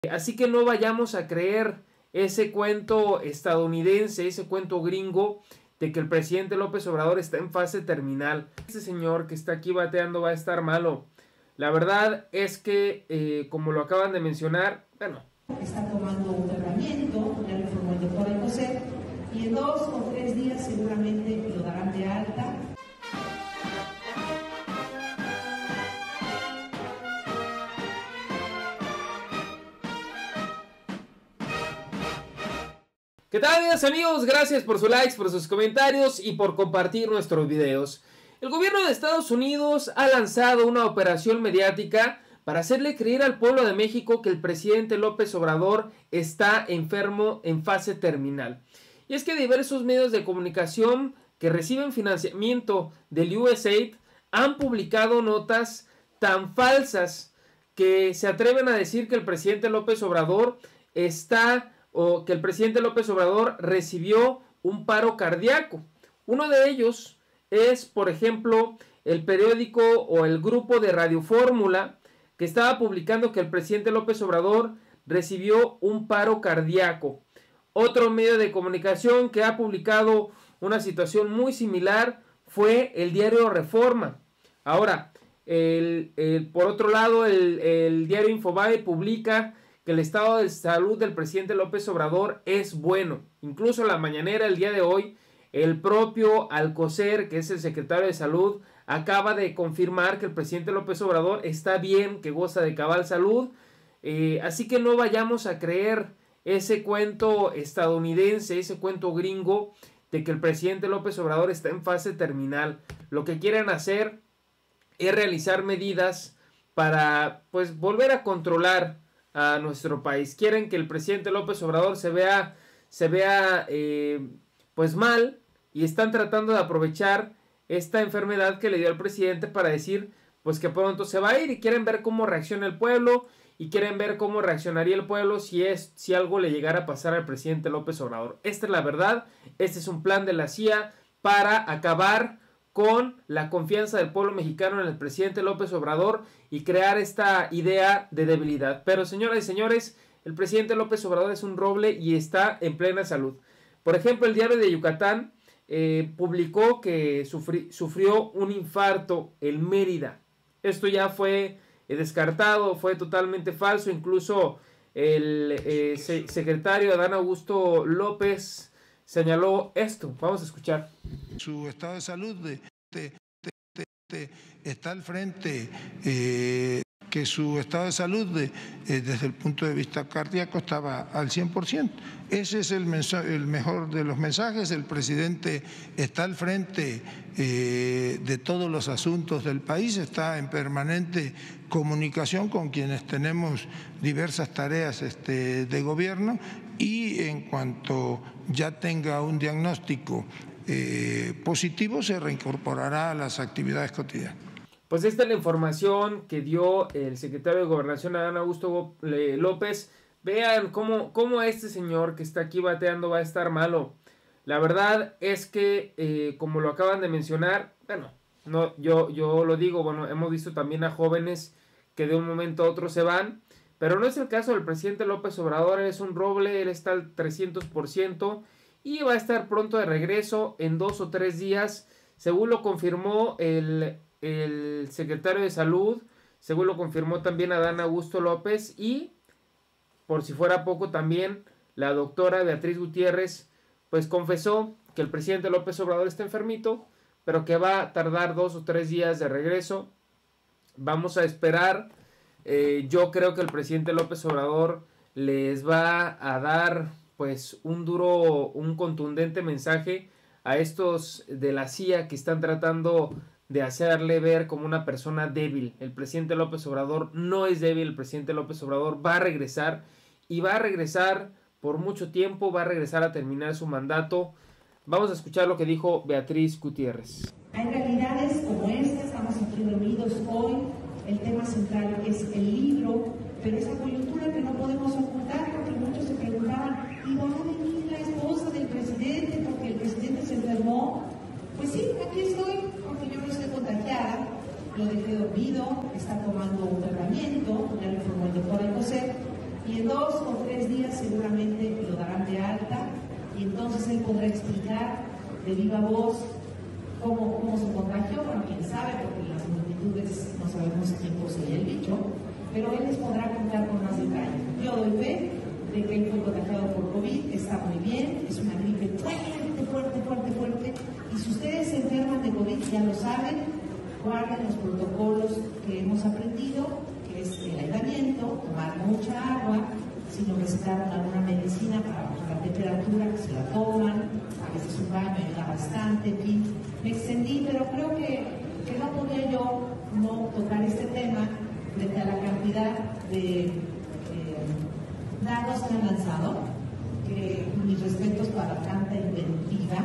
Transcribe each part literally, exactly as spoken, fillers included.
Así que no vayamos a creer ese cuento estadounidense, ese cuento gringo de que el presidente López Obrador está en fase terminal. Este señor que está aquí bateando va a estar malo. La verdad es que, eh, como lo acaban de mencionar, bueno. Está tomando un tratamiento, ya lo informó el doctor Alcocer, y en dos o tres días seguramente lo darán de alta. ¿Qué tal, amigos? Gracias por sus likes, por sus comentarios y por compartir nuestros videos. El gobierno de Estados Unidos ha lanzado una operación mediática para hacerle creer al pueblo de México que el presidente López Obrador está enfermo en fase terminal. Y es que diversos medios de comunicación que reciben financiamiento del U S A I D han publicado notas tan falsas que se atreven a decir que el presidente López Obrador está... o que el presidente López Obrador recibió un paro cardíaco. Uno de ellos es, por ejemplo, el periódico o el grupo de Radio Fórmula, que estaba publicando que el presidente López Obrador recibió un paro cardíaco. Otro medio de comunicación que ha publicado una situación muy similar fue el diario Reforma. Ahora, el, el, por otro lado, el, el diario Infobae publica que el estado de salud del presidente López Obrador es bueno. Incluso en la mañanera el día de hoy, el propio Alcocer, que es el secretario de salud, acaba de confirmar que el presidente López Obrador está bien, que goza de cabal salud. Eh, así que no vayamos a creer ese cuento estadounidense, ese cuento gringo de que el presidente López Obrador está en fase terminal. Lo que quieren hacer es realizar medidas para, pues, volver a controlar a nuestro país. Quieren que el presidente López Obrador se vea, se vea eh, pues mal, y están tratando de aprovechar esta enfermedad que le dio al presidente para decir pues que pronto se va a ir, y quieren ver cómo reacciona el pueblo y quieren ver cómo reaccionaría el pueblo si, es, si algo le llegara a pasar al presidente López Obrador. Esta es la verdad, este es un plan de la C I A para acabar con la confianza del pueblo mexicano en el presidente López Obrador y crear esta idea de debilidad. Pero, señoras y señores, el presidente López Obrador es un roble y está en plena salud. Por ejemplo, el diario de Yucatán eh, publicó que sufri, sufrió un infarto en Mérida. Esto ya fue eh, descartado, fue totalmente falso. Incluso el eh, se, secretario Adán Augusto López señaló esto. Vamos a escuchar. Su estado de salud de, de, de, de, está al frente, eh, que su estado de salud de, eh, desde el punto de vista cardíaco estaba al cien por ciento. Ese es el, mensaje, el mejor de los mensajes. El presidente está al frente eh, de todos los asuntos del país, está en permanente comunicación con quienes tenemos diversas tareas este, de gobierno, y en cuanto ya tenga un diagnóstico eh, positivo se reincorporará a las actividades cotidianas. Pues esta es la información que dio el secretario de Gobernación, Adán Augusto López. Vean cómo, cómo este señor que está aquí bateando va a estar malo. La verdad es que, eh, como lo acaban de mencionar, bueno, no, yo, yo lo digo, bueno, hemos visto también a jóvenes que de un momento a otro se van, pero no es el caso del presidente López Obrador. Él es un roble, él está al trescientos por ciento y va a estar pronto de regreso en dos o tres días, según lo confirmó el, el secretario de salud, según lo confirmó también Adán Augusto López, y por si fuera poco también la doctora Beatriz Gutiérrez pues confesó que el presidente López Obrador está enfermito, pero que va a tardar dos o tres días de regreso. Vamos a esperar. Eh, yo creo que el presidente López Obrador les va a dar pues un duro, un contundente mensaje a estos de la C I A que están tratando de hacerle ver como una persona débil. El presidente López Obrador no es débil, el presidente López Obrador va a regresar y va a regresar por mucho tiempo, va a regresar a terminar su mandato. Vamos a escuchar lo que dijo Beatriz Gutiérrez. Hay realidades como esta, estamos aquí reunidos hoy. El tema central es el libro, pero esa coyuntura que no podemos ocultar, porque muchos se preguntaban, ¿y va a venir la esposa del presidente porque el presidente se enfermó? Pues sí, aquí estoy, porque yo no estoy contagiada, lo dejé dormido, está tomando un tratamiento, ya lo informó el doctor Alcocer, y en dos dos o tres días seguramente lo darán de alta y entonces él podrá explicar de viva voz cómo, cómo se contagió, bueno, quién sabe, porque las multitudes no sabemos a quién poseía el bicho, pero él les podrá contar con más detalle. Yo doy fe de que él fue contagiado por COVID, está muy bien, es una gripe fuerte, fuerte, fuerte, fuerte, y si ustedes se enferman de COVID, ya lo saben, guarden los protocolos que hemos aprendido, que es el aislamiento, tomar mucha agua, si no recetaron alguna medicina para bajar la temperatura, que se la toman, a veces un baño ayuda bastante, en fin. Me extendí, pero creo que, que no podía yo no tocar este tema frente a la cantidad de eh, dados que han lanzado, que mis respetos para tanta inventiva,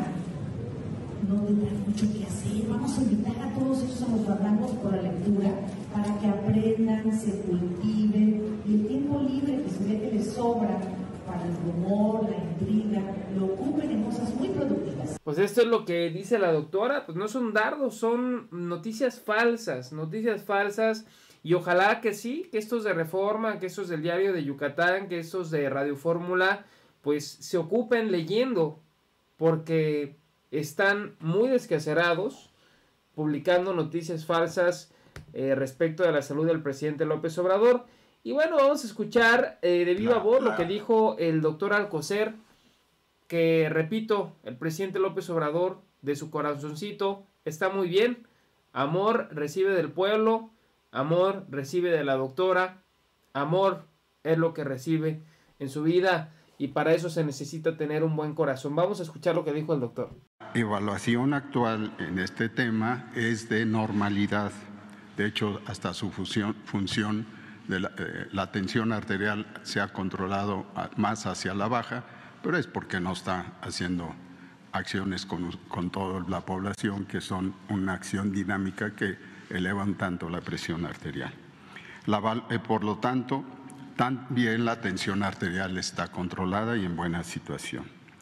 no tendrán mucho que hacer. Vamos a invitar a todos esos a los guardamos por la lectura para que aprendan, se cultiven y el tiempo libre que se ve que les sobra para el rumor, la intriga, lo ocupen en cosas muy productivas. Pues esto es lo que dice la doctora, pues no son dardos, son noticias falsas, noticias falsas, y ojalá que sí, que estos de Reforma, que estos del Diario de Yucatán, que estos de Radio Fórmula, pues se ocupen leyendo, porque están muy descacerados, publicando noticias falsas eh, respecto de la salud del presidente López Obrador. Y bueno, vamos a escuchar eh, de viva voz lo que dijo el doctor Alcocer, que repito, el presidente López Obrador, de su corazoncito, está muy bien. Amor recibe del pueblo, amor recibe de la doctora, amor es lo que recibe en su vida y para eso se necesita tener un buen corazón. Vamos a escuchar lo que dijo el doctor. La evaluación actual en este tema es de normalidad. De hecho, hasta su función, función de la, eh, la tensión arterial se ha controlado más hacia la baja, pero es porque no está haciendo acciones con, con toda la población que son una acción dinámica que elevan tanto la presión arterial. La, eh, por lo tanto, también la tensión arterial está controlada y en buena situación.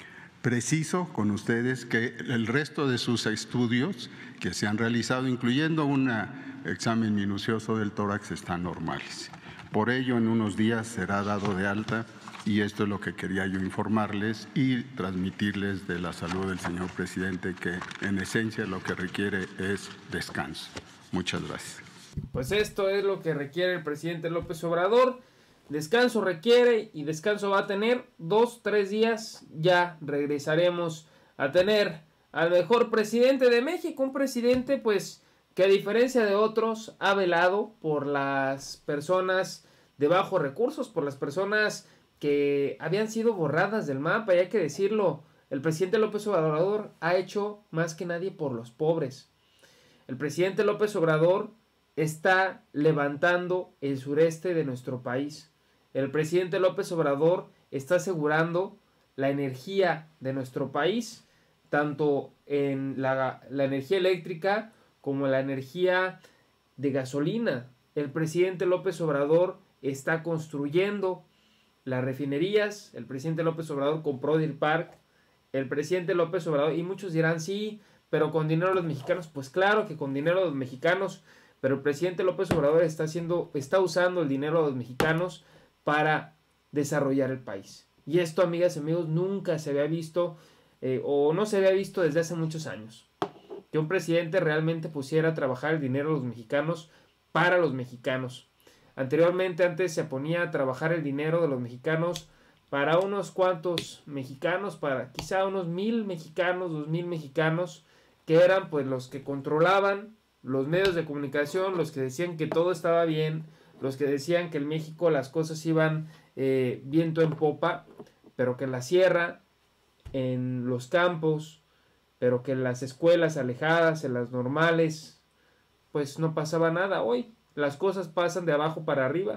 Preciso con ustedes que el resto de sus estudios que se han realizado, incluyendo un examen minucioso del tórax, están normales. Por ello, en unos días será dado de alta y esto es lo que quería yo informarles y transmitirles de la salud del señor presidente, que en esencia lo que requiere es descanso. Muchas gracias. Pues esto es lo que requiere el presidente López Obrador. Descanso requiere y descanso va a tener. Dos, tres días ya regresaremos a tener al mejor presidente de México. Un presidente pues que a diferencia de otros ha velado por las personas de bajos recursos, por las personas que habían sido borradas del mapa. Y hay que decirlo, el presidente López Obrador ha hecho más que nadie por los pobres. El presidente López Obrador está levantando el sureste de nuestro país. El presidente López Obrador está asegurando la energía de nuestro país, tanto en la, la energía eléctrica como la energía de gasolina. El presidente López Obrador está construyendo las refinerías. El presidente López Obrador compró Deer Park. El presidente López Obrador, y muchos dirán sí, pero con dinero de los mexicanos. Pues claro que con dinero de los mexicanos, pero el presidente López Obrador está haciendo, está usando el dinero de los mexicanos para desarrollar el país. Y esto, amigas y amigos, nunca se había visto eh, o no se había visto desde hace muchos años. Que un presidente realmente pusiera a trabajar el dinero de los mexicanos para los mexicanos. Anteriormente, antes se ponía a trabajar el dinero de los mexicanos para unos cuantos mexicanos, para quizá unos mil mexicanos, dos mil mexicanos, que eran pues los que controlaban los medios de comunicación, los que decían que todo estaba bien, los que decían que en México las cosas iban eh, viento en popa, pero que en la sierra, en los campos, pero que en las escuelas alejadas, en las normales, pues no pasaba nada. Hoy las cosas pasan de abajo para arriba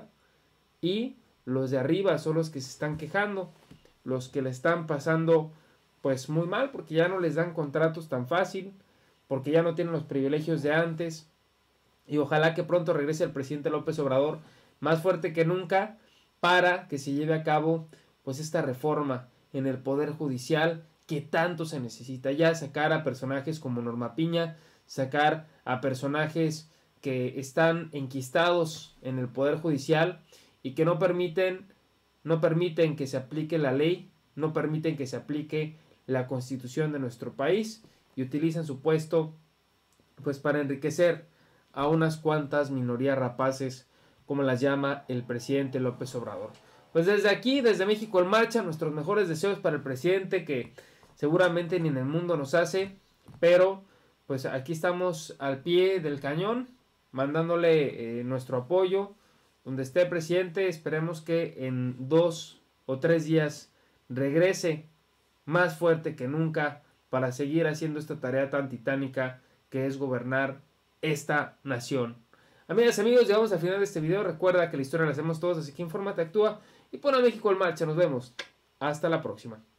y los de arriba son los que se están quejando, los que le están pasando pues muy mal porque ya no les dan contratos tan fácil, porque ya no tienen los privilegios de antes. Y ojalá que pronto regrese el presidente López Obrador más fuerte que nunca para que se lleve a cabo pues esta reforma en el Poder Judicial que tanto se necesita. Ya sacar a personajes como Norma Piña, sacar a personajes que están enquistados en el Poder Judicial y que no permiten no permiten que se aplique la ley, no permiten que se aplique la constitución de nuestro país y utilizan su puesto pues para enriquecer a unas cuantas minorías rapaces, como las llama el presidente López Obrador. Pues desde aquí, desde México en Marcha, nuestros mejores deseos para el presidente, que seguramente ni en el mundo nos hace, pero pues aquí estamos al pie del cañón, mandándole eh, nuestro apoyo. Donde esté el presidente, esperemos que en dos o tres días regrese más fuerte que nunca para seguir haciendo esta tarea tan titánica que es gobernar esta nación. Amigas y amigos, llegamos al final de este video. Recuerda que la historia la hacemos todos, así que infórmate, actúa y pon a México en marcha. Nos vemos. Hasta la próxima.